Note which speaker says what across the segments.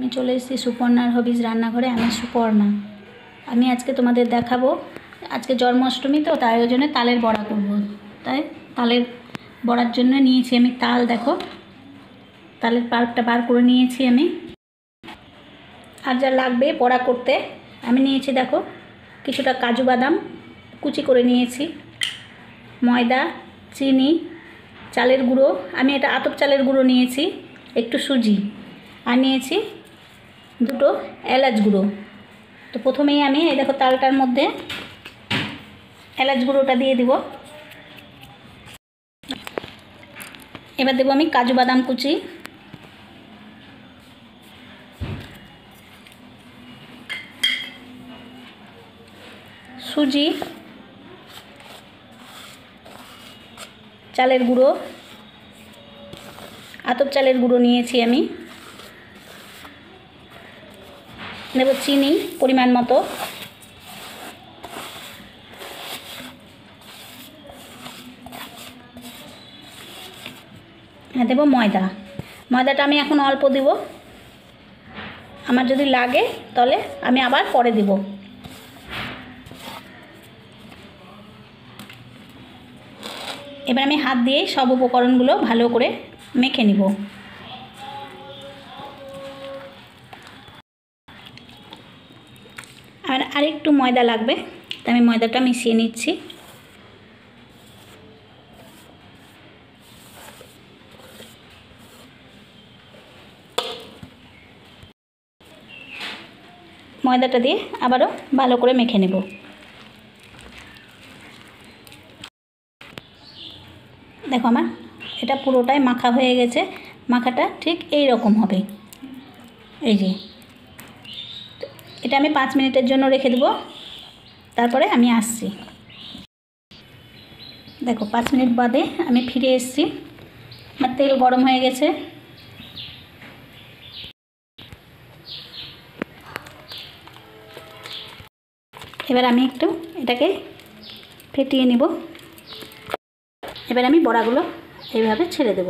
Speaker 1: আমি চলে এসেছি সুপর্ণার হবিজ রান্নাঘরে। আমি সুপর্ণা। আমি আজকে তোমাদের দেখাবো, আজকে জন্মাষ্টমী তো, তাই ওই জন্য তালের বড়া করব। তাই তালের বড়ার জন্য নিয়েছি আমি তাল। দেখো, তালের পাল্পটা বার করে নিয়েছি আমি। আর যা লাগবে বড়া করতে আমি নিয়েছি, দেখো, কিছুটা কাজু বাদাম কুচি করে নিয়েছি, ময়দা, চিনি, চালের গুঁড়ো, আমি এটা আতপ চালের গুঁড়ো নিয়েছি, একটু সুজি, আর নিয়েছি দুটো এলাচ গুঁড়ো। তো প্রথমেই আমি এই দেখো তালটার মধ্যে এলাচ গুঁড়োটা দিয়ে দিব। এবার দেবো আমি কাজু বাদাম কুচি, সুজি, চালের গুঁড়ো, আতপ চালের গুঁড়ো নিয়েছি আমি, নেব চিনি পরিমাণ মতো, হ্যাঁ দেবো ময়দা। ময়দাটা আমি এখন অল্প দিব, আমার যদি লাগে তাহলে আমি আবার পরে দিব। এবার আমি হাত দিয়ে সব উপকরণগুলো ভালো করে মেখে নিব। আর আরেকটু ময়দা লাগবে, তাই আমি ময়দাটা মিশিয়ে নিচ্ছি। ময়দাটা দিয়ে আবারও ভালো করে মেখে নেব। দেখো আমার এটা পুরোটাই মাখা হয়ে গেছে। মাখাটা ঠিক এই রকম হবে। এই যে এটা আমি 5 মিনিটের জন্য রেখে দেব, তারপরে আমি আসছি। দেখো 5 মিনিট বাদে আমি ফিরে এসেছি। আমার তেল গরম হয়ে গেছে। এবার আমি একটু এটাকে ফেটিয়ে নিব। এবার আমি বড়াগুলো এইভাবে ছেড়ে দেব।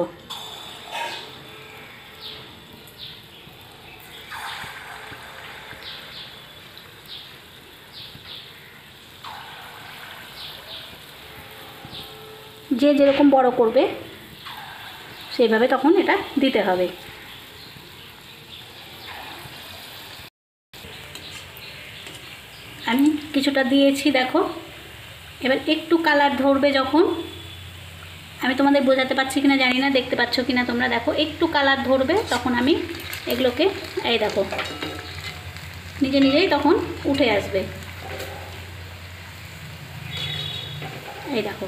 Speaker 1: যে যেরকম বড় করবে সেইভাবে তখন এটা দিতে হবে। আমি কিছুটা দিয়েছি, দেখো। এবার একটু কালার ধরবে যখন, আমি তোমাদের বোঝাতে পারছি কিনা জানি না, দেখতে পাচ্ছ কিনা তোমরা, দেখো একটু কালার ধরবে তখন আমি এগুলোকে, এই দেখো নিজে নিজেই তখন উঠে আসবে। এই দেখো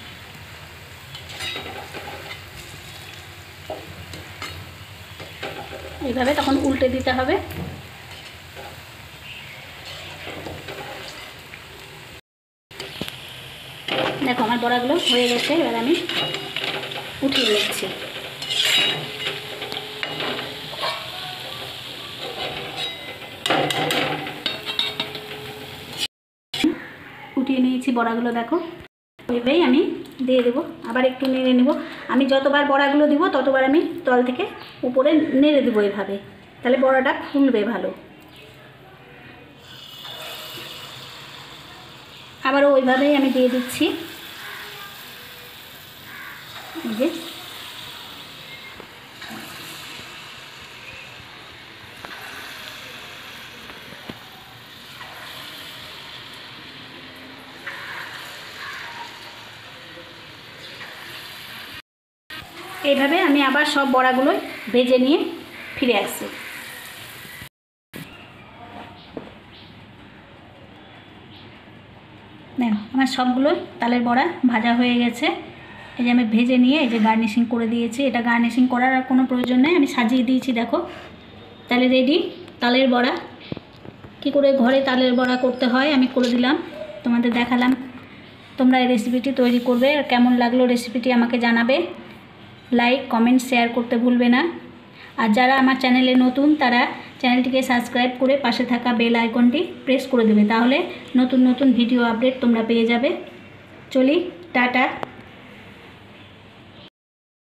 Speaker 1: এইভাবে তখন উল্টে দিতে হবে। দেখো আমার বড়াগুলো হয়ে গেছে। এবার আমি উঠিয়ে নিচ্ছি। উঠিয়ে নিয়েছি বড়াগুলো, দেখো ওইভাবেই আমি দিয়ে দেবো। আবার একটু নেড়ে নেব। আমি যতবার বড়াগুলো দিব ততবার আমি তল থেকে উপরে নেড়ে দেবো এভাবে, তাহলে বড়াটা ফুলবে ভালো। আবারও ওইভাবেই আমি দিয়ে দিচ্ছি। এই যে এইভাবে আমি আবার সব বড়াগুলোই ভেজে নিয়ে ফিরে আসছি। দেখো আমার সবগুলোই তালের বড়া ভাজা হয়ে গেছে। এই যে আমি ভেজে নিয়ে এই যে গার্নিশিং করে দিয়েছি। এটা গার্নিশিং করার আর কোনো প্রয়োজন নেই, আমি সাজিয়ে দিয়েছি। দেখো তাহলে রেডি তালের বড়া। কী করে ঘরে তালের বড়া করতে হয় আমি করে দিলাম, তোমাদের দেখালাম। তোমরা এই রেসিপিটি তৈরি করবে, আর কেমন লাগলো রেসিপিটি আমাকে জানাবে। লাইক, কমেন্ট, শেয়ার করতে ভুলবে না। আর যারা আমার চ্যানেলে নতুন তারা চ্যানেলটিকে সাবস্ক্রাইব করে পাশে থাকা বেল আইকনটি প্রেস করে দেবে, তাহলে নতুন নতুন ভিডিও আপডেট তোমরা পেয়ে যাবে। চলি, টাটা।